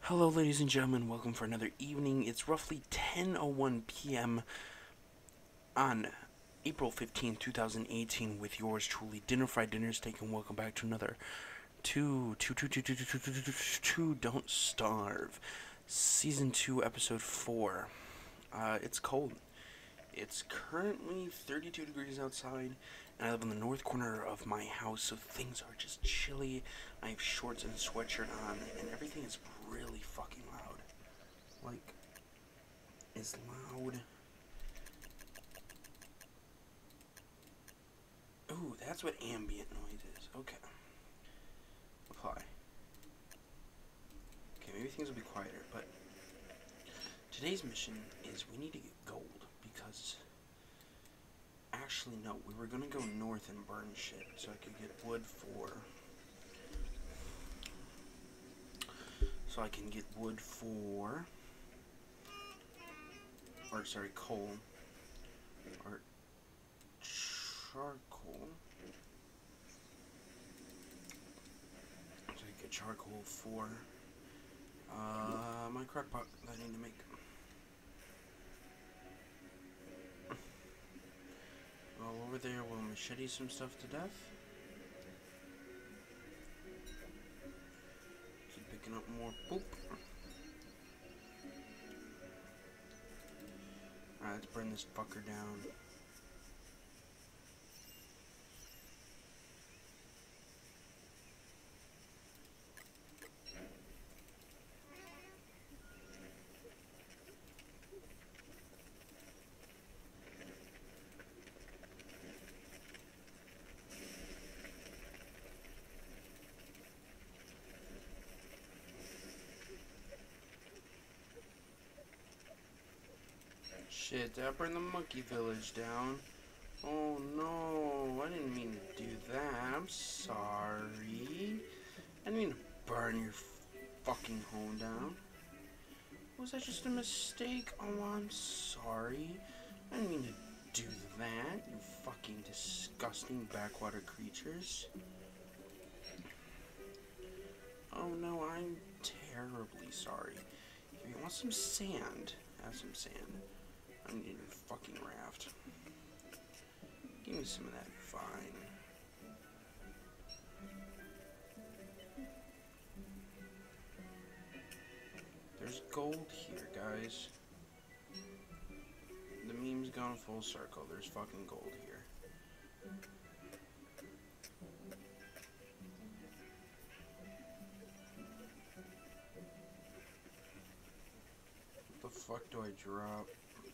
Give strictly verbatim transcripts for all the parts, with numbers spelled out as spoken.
Hello, ladies and gentlemen. Welcome for another evening. It's roughly ten oh one p m on April fifteenth, twenty eighteen, with yours truly, Dinner Fried Dinner Steak, and welcome back to another two, two, two, two, two, two, two, two, two, two, Don't Starve, Season two, Episode four. Uh, it's cold. It's currently thirty-two degrees outside, and I live in the north corner of my house, so things are just chilly. I have shorts and a sweatshirt on, and everything is really fucking loud. Like, is loud. Ooh, that's what ambient noise is. Okay. Apply. Okay, maybe things will be quieter, but today's mission is we need to get gold, because actually, no, we were gonna go north and burn shit so I could get wood for. So I can get wood for. Or, sorry, coal. Or charcoal. So I get charcoal for uh, my crock pot that I need to make. Well, over there we'll machete some stuff to death. Keep picking up more poop. Alright, let's burn this fucker down. Shit, did I burn the monkey village down? Oh no, I didn't mean to do that. I'm sorry. I didn't mean to burn your fucking home down. Was that just a mistake? Oh, I'm sorry. I didn't mean to do that, you fucking disgusting backwater creatures. Oh no, I'm terribly sorry. If you want some sand, have some sand. I need a fucking raft. Give me some of that vine. There's gold here, guys. The meme's gone full circle. There's fucking gold here. What the fuck do I drop?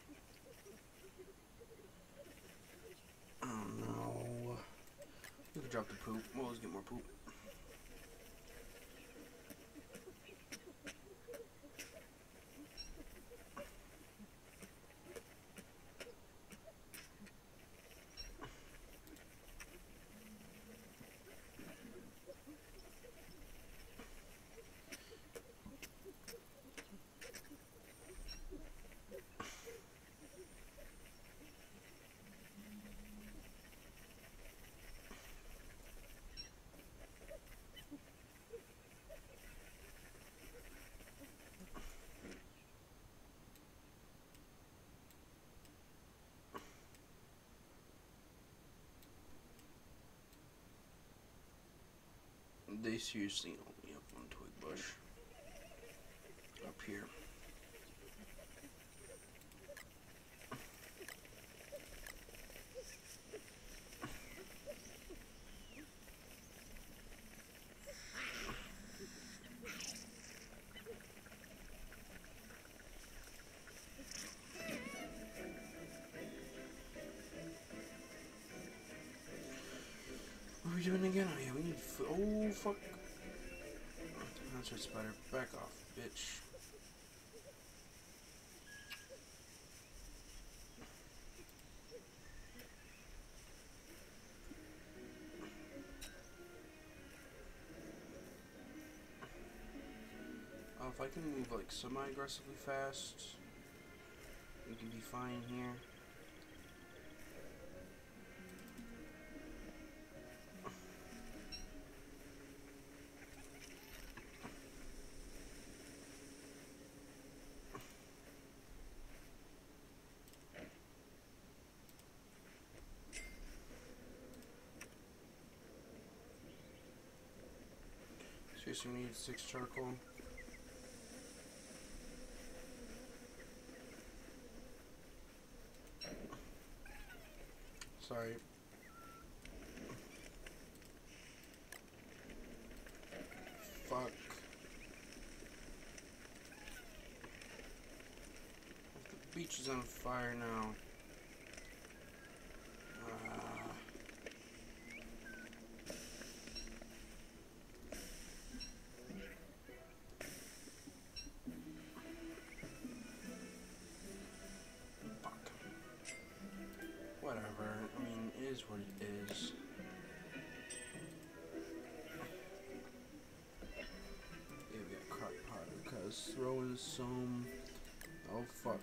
Oh no. We could drop the poop. We'll always get more poop. They seriously only have one twig bush. Up here. What are we doing again? Oh yeah, we need f- oh fuck. That's our spider. Back off, bitch. Oh, if I can move like semi-aggressively fast, we can be fine here. Okay, so we need six charcoal. Sorry. Fuck. The beach is on fire now. Uh, fuck. Whatever. I mean, it is what it is. Yeah, we got crock pot because throwing some. Oh fuck.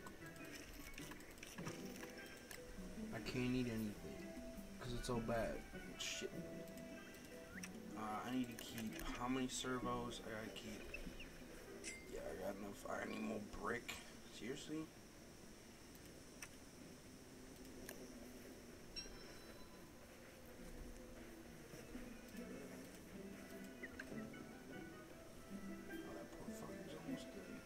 I can't eat anything because it's all bad. Shit. Uh, I need to keep how many servos? I gotta keep. Yeah, I got enough. I need more brick. Seriously? Oh, that poor fucker's almost dead.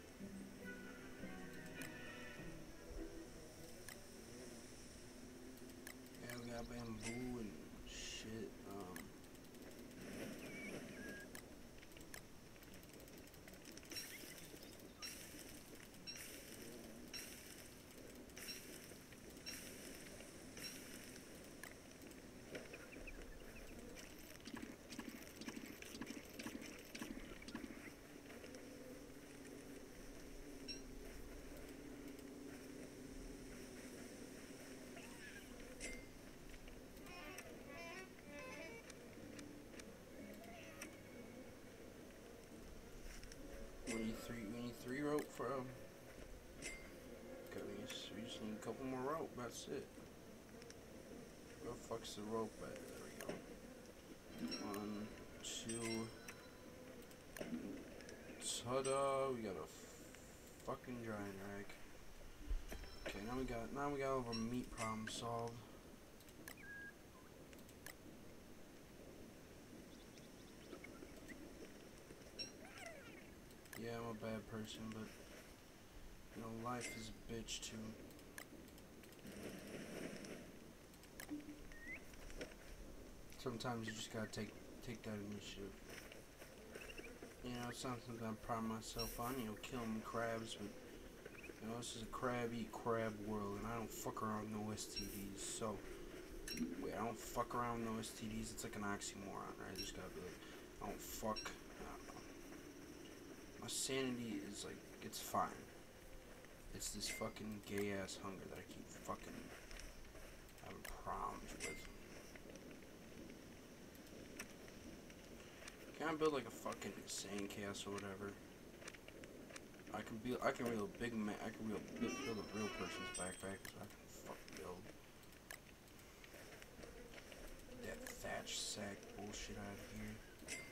Yeah, we got bamboo and shit. Um. We need three. We need three rope for um. Okay, we just, we just need a couple more rope. That's it. Where the fuck's the rope at? There we go. One, two. Ta-da! We got a fucking giant rag. Okay, now we got now we got all of our meat problem solved. Yeah, I'm a bad person, but you know, life is a bitch too. Sometimes you just gotta take take that initiative. You know, it's not something I pride myself on, you know, killing crabs, but you know, this is a crab eat crab world, and I don't fuck around with no S T Ds. So, wait, I don't fuck around with no S T Ds. It's like an oxymoron, right? I just gotta be like, I don't fuck. I don't know. My sanity is like, it's fine. It's this fucking gay ass hunger that I keep fucking having problems with. Can I build like a fucking sandcastle or whatever? I can build. I can build a big man. I can build, build a real person's backpack. So I can fucking build that thatch sack bullshit out of here.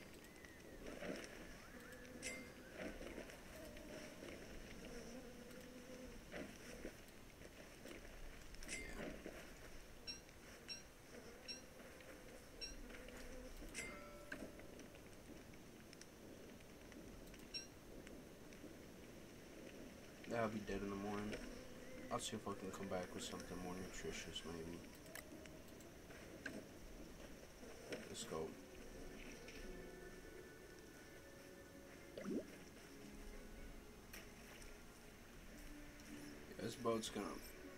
I'll be dead in the morning. I'll see if I can come back with something more nutritious, maybe. Let's go. Yeah, this boat's gonna...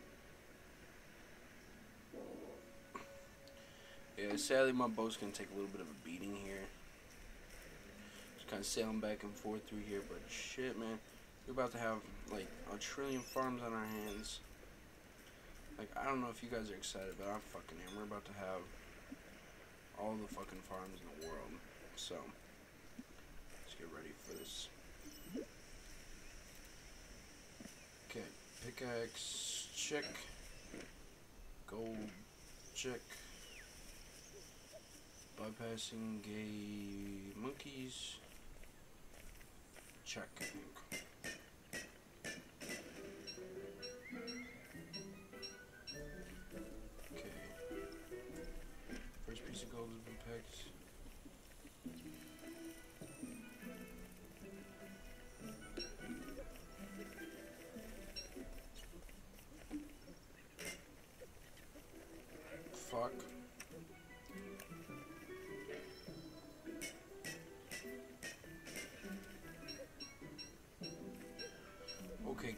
Yeah, sadly my boat's gonna take a little bit of a beating here. Just kind of sailing back and forth through here, but shit, man. We're about to have, like, a trillion farms on our hands. Like, I don't know if you guys are excited, but I fucking am. We're about to have all the fucking farms in the world. So, let's get ready for this. Okay, pickaxe, check. Gold, check. Bypassing gay monkeys. Check, I think.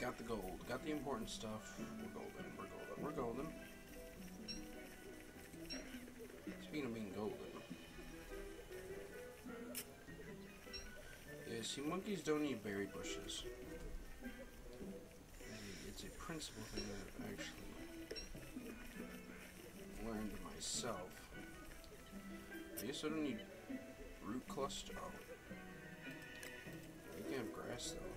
got the gold. Got the important stuff. We're golden. We're golden. We're golden. Speaking of being golden. Yeah, see, monkeys don't eat berry bushes. It's a principle thing that I actually learned myself. I guess I don't need root cluster. Oh. You can have grass though.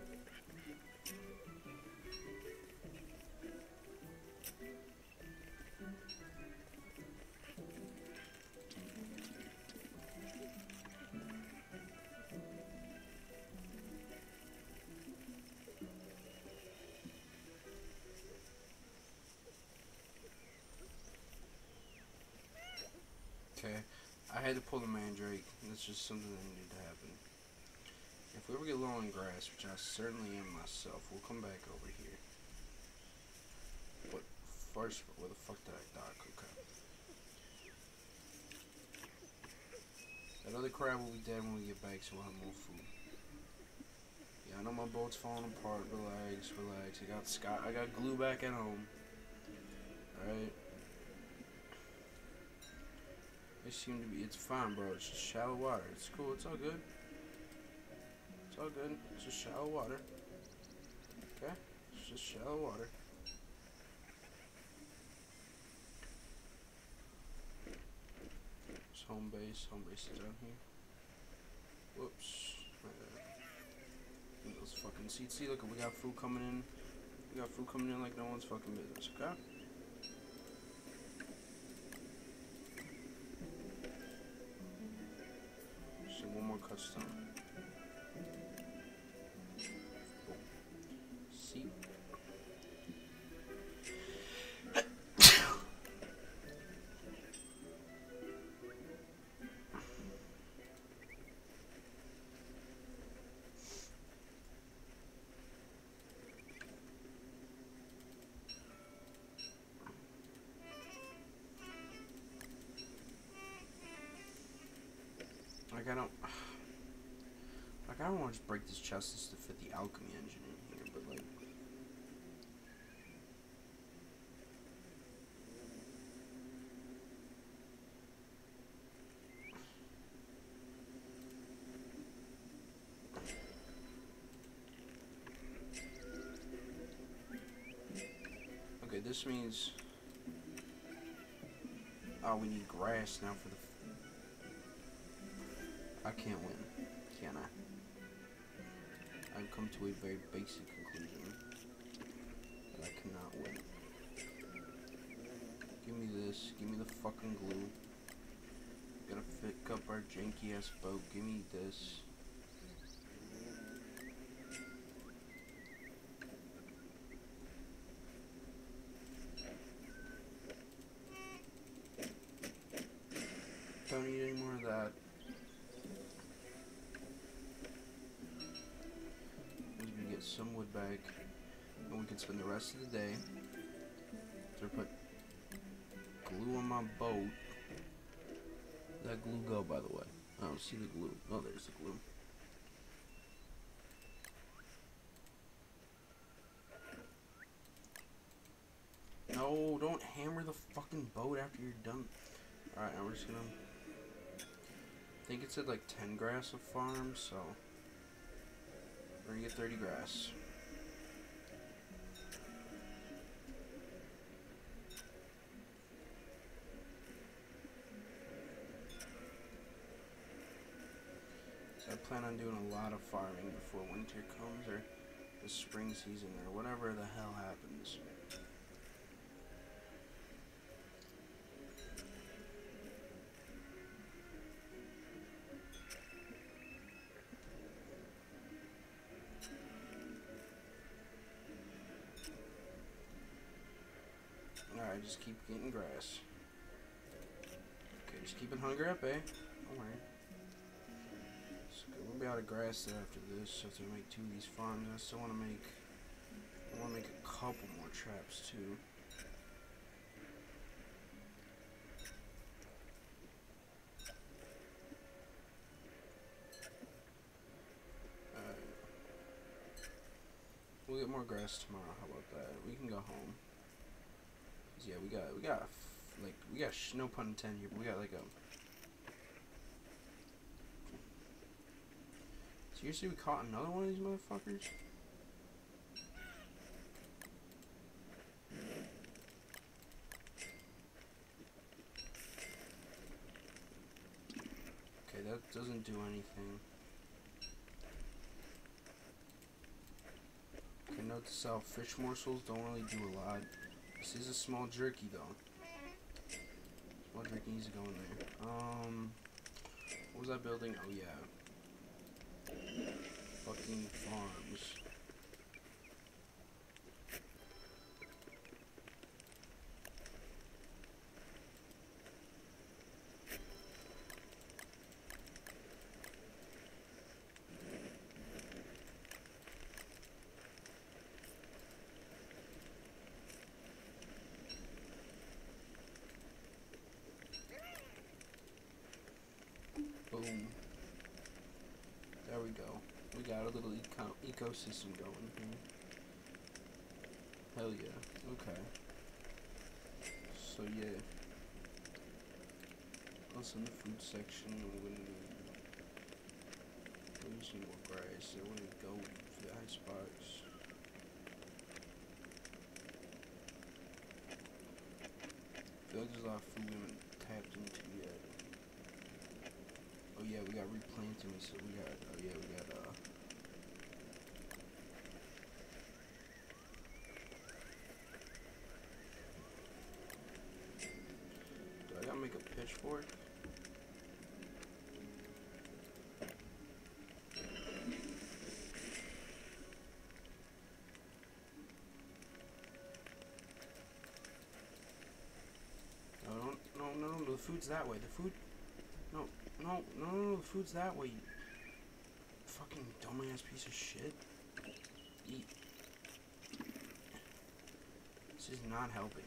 Okay, I had to pull the mandrake. That's just something that needed to happen. If we ever get low on grass, which I certainly am myself, we'll come back over here. But first, where the fuck did I dock? Okay. That other crab will be dead when we get back, so we'll have more food. Yeah, I know my boat's falling apart. Relax, relax. I got Scott. I got glue back at home. All right. They seem to be, it's fine, bro. It's just shallow water. It's cool. It's all good. It's all good. It's just shallow water. Okay? It's just shallow water. It's home base. Home base is down here. Whoops. Those fucking seats. See, look, we got food coming in. We got food coming in like no one's fucking business. Okay? One more custom. See. Like I don't, like I don't want to just break this chest just to fit the alchemy engine in here, but like, okay, this means, oh, we need grass now for the. I can't win, can I? I've come to a very basic conclusion that I cannot win. Give me this, give me the fucking glue. Gotta pick up our janky ass boat, give me this. Don't need any more of that. Some wood back, and we can spend the rest of the day. So put glue on my boat. Where'd that glue go, by the way? I don't see the glue. Oh, there's the glue. No, don't hammer the fucking boat after you're done. Alright, now we're just gonna. I think it said like ten grass a farm, so. We're gonna get thirty grass. So I plan on doing a lot of farming before winter comes, or the spring season, or whatever the hell happens. Alright, just keep getting grass. Okay, just keeping hunger up, eh? Don't worry. So we'll be out of grass after this, so to make two of these farms. I still want to make, I want to make a couple more traps too. we'll get more grass tomorrow. How about that? We can go home. Cause yeah, we got we got like we got sh no pun intended here, but we got like a. Seriously, we caught another one of these motherfuckers. Okay, that doesn't do anything. Okay, note to self, fish morsels don't really do a lot. This is a small jerky though. Small jerky needs to go in there. Um, what was that building? Oh yeah. Fucking farms. Boom. There we go. We got a little eco ecosystem going here. Hell yeah. Okay. So yeah. Also in the food section, we're gonna need, we just need more grass. I want to go for the ice box. I feel like there's a lot of food we haven't tapped into yet. Oh yeah, we got replanting, so we got, oh yeah, we got, uh, do I gotta make a pitchfork? No, no, no, no, no, the food's that way, the food, no, no, no, no, no, the food's that way, you fucking dumbass piece of shit. Eat. This is not helping.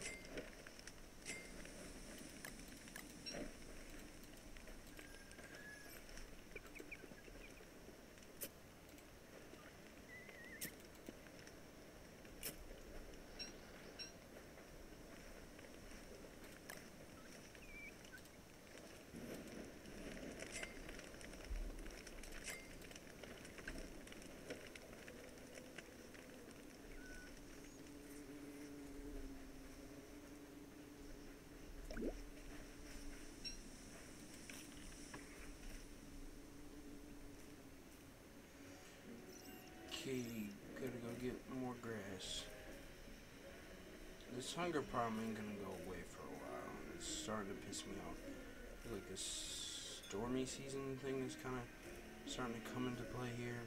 Okay, gotta go get more grass. This hunger problem ain't gonna go away for a while. It's starting to piss me off. I feel like this stormy season thing is kind of starting to come into play here.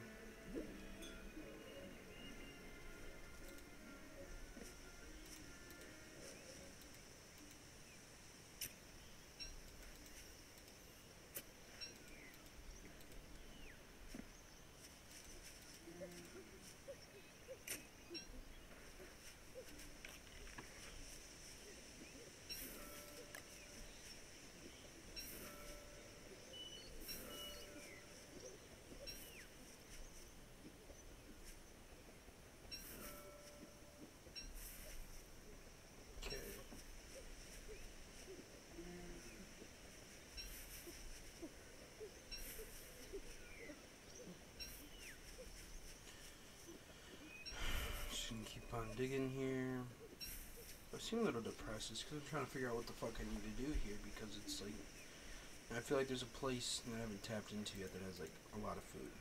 Keep on digging here. I seem a little depressed because I'm trying to figure out what the fuck I need to do here, because it's like, I feel like there's a place that I haven't tapped into yet that has like a lot of food,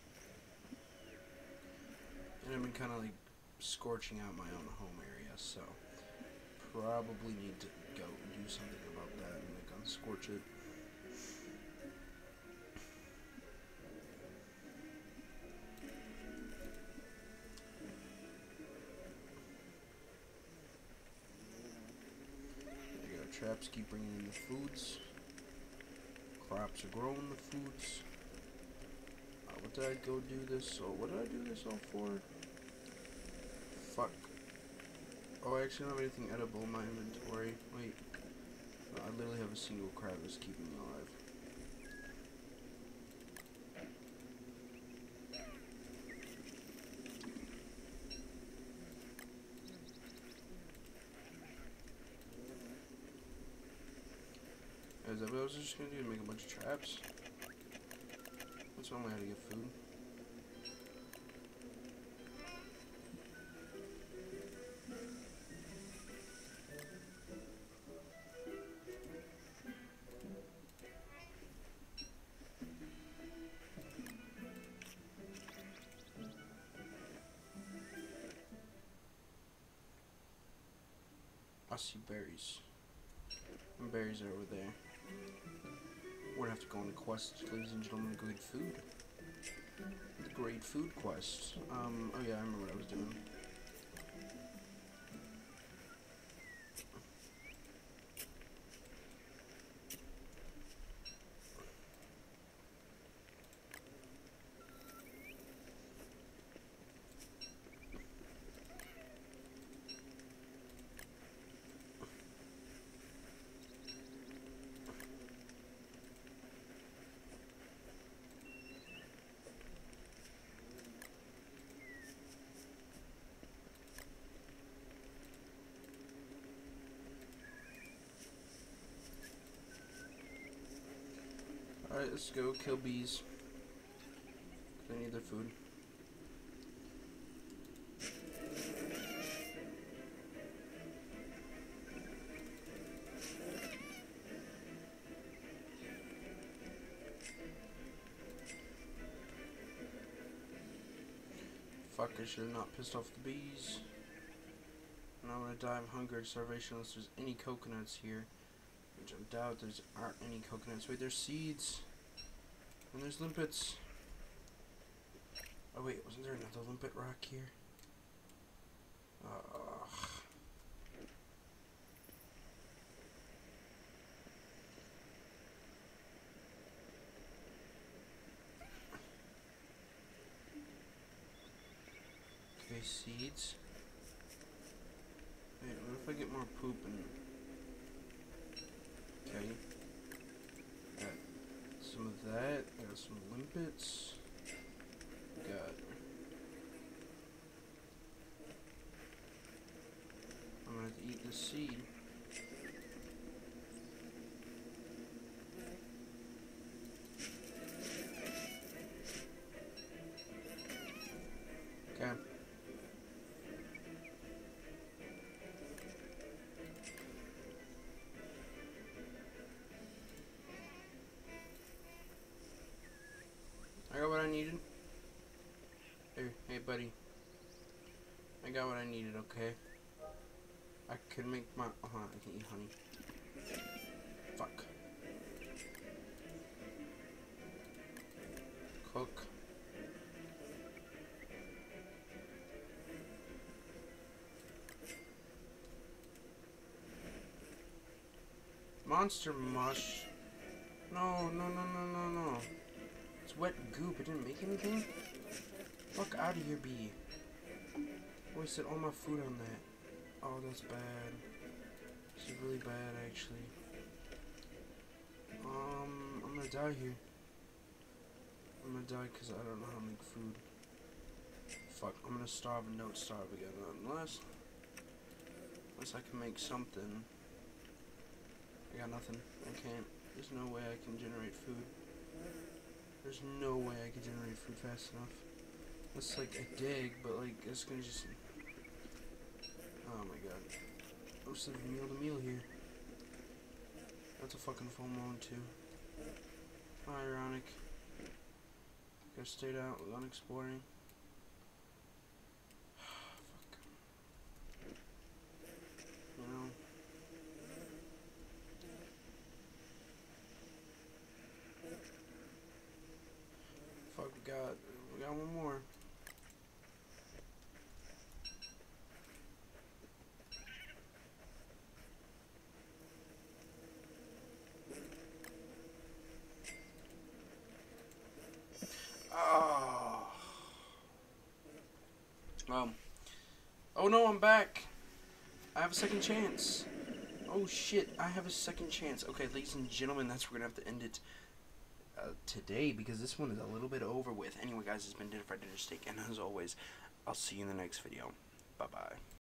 and I've been kind of like scorching out my own home area, so probably need to go and do something about that and like unscorch it. Traps keep bringing in the foods. Crops are growing the foods. Uh, what did I go do this? Oh, what did I do this all for? Fuck. Oh, I actually don't have anything edible in my inventory. Wait. No, I literally have a single crab that's keeping me alive. was I just gonna do? Make a bunch of traps? That's one way how to get food. I see berries. And berries are over there. We're gonna have to go on a quest, ladies and gentlemen. Great food. The great food quest. Um, oh yeah, I remember what I was doing. Alright, let's go kill bees. I need their food. Fuck, I should have not pissed off the bees. And I'm gonna die of hunger and starvation unless there's any coconuts here. Which I doubt there's aren't any coconuts. Wait, there's seeds. And there's limpets. Oh wait, wasn't there another limpet rock here? Ugh. Okay, seeds. Wait, what if I get more poop and... Okay. Got some of that. Got some limpets. Got... I'm gonna have to eat this seed. Okay. I got what I needed. Hey, hey, buddy. I got what I needed, okay? I can make my... Oh, I can eat honey. Fuck. Cook. Monster mush. No, no, no, no, no, no. It's wet goop. It didn't make anything? Fuck out of here, bee. Wasted all my food on that. Oh, that's bad. This is really bad, actually. Um, I'm gonna die here. I'm gonna die because I don't know how to make food. Fuck, I'm gonna starve and don't starve again. Unless... Unless I can make something. I got nothing. I can't. There's no way I can generate food. There's no way I can generate food fast enough. That's like a dig, but like, it's gonna just... Oh my god. Roasted meal to meal here. That's a fucking full moon too. How ironic. Could have stayed out without exploring. Fuck. You know. Fuck, we got, we got one more. Oh. Um. Oh no, I'm back. I have a second chance. Oh shit, I have a second chance. Okay, ladies and gentlemen, that's where we're gonna have to end it uh, today because this one is a little bit over with. Anyway, guys, it's been Dinner Fried Dinner Steak, and as always, I'll see you in the next video. Bye bye.